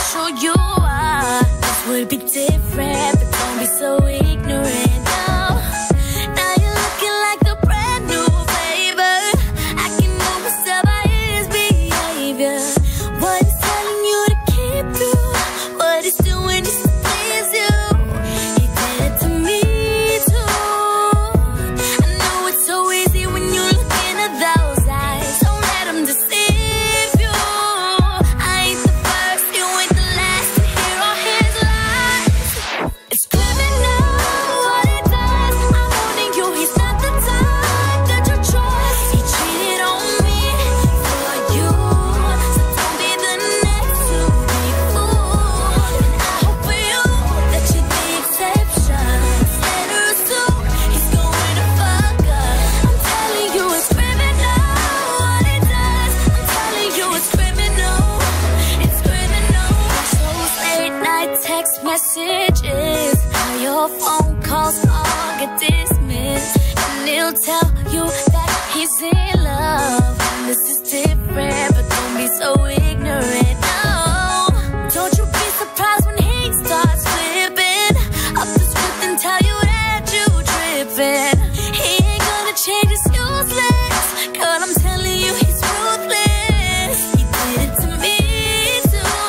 sure you are. This would be different, but don't be so ignorant. Now you're looking like the brand new flavor. I can almost tell by his behavior. What he's telling you to keep you, what he's doing just to please you. He did it to me too. I know it's so easy when you look into those eyes. Don't let him deceive you. I ain't the first, you ain't the last to hear all his lies. It's criminal what he does. I'm warning you, he's not the type that you trust. He cheated on me for you, so don't be the next to be fooled. And I hope for you that you're the exception. Later or soon, he's going to fuck up. I'm telling you it's criminal what he does. I'm telling you it's criminal. It's criminal. Those late night text messages, how your phone calls all get dismissed, and he'll tell you that he's in love. And this is different, but don't be so ignorant. No, don't you be surprised when he starts flipping up the script and tell you that you tripping. He ain't gonna change, his useless. Girl, I'm telling you he's ruthless. He did it to me too.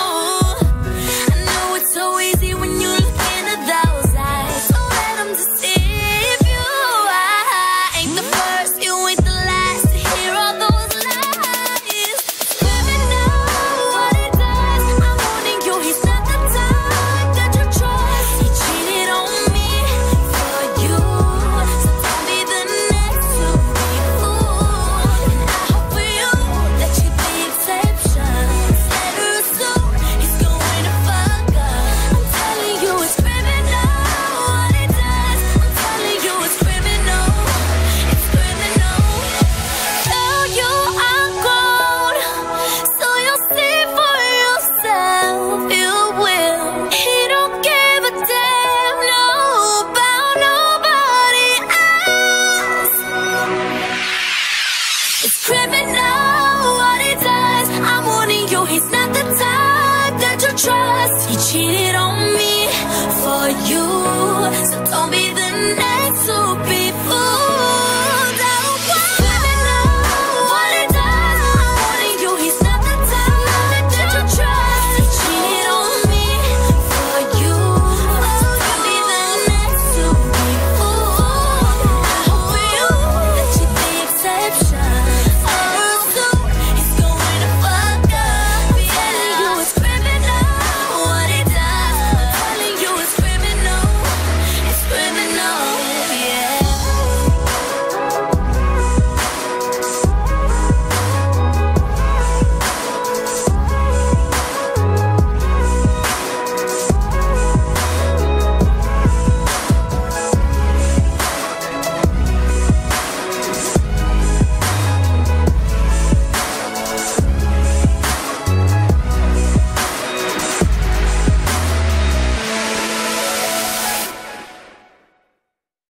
I know it's so easy when you look into those eyes. Don't let him deceive you. I ain't the first, you ain't the last to hear all those lies. It's criminal what he does. I'm warning you, he's not the type that you trust. He cheated on me for you, so don't be the next to be fooled. And I hope for you that you're the exception. Later or soon, he's going to fuck up. I'm telling you it's criminal what he does. I'm telling you it's criminal. It's criminal. Tell you I'm grown, so you'll see for yourself. You will. He don't give a damn, no, about nobody else. It's criminal what he does. I'm warning you, he's not the type that you trust. He cheated on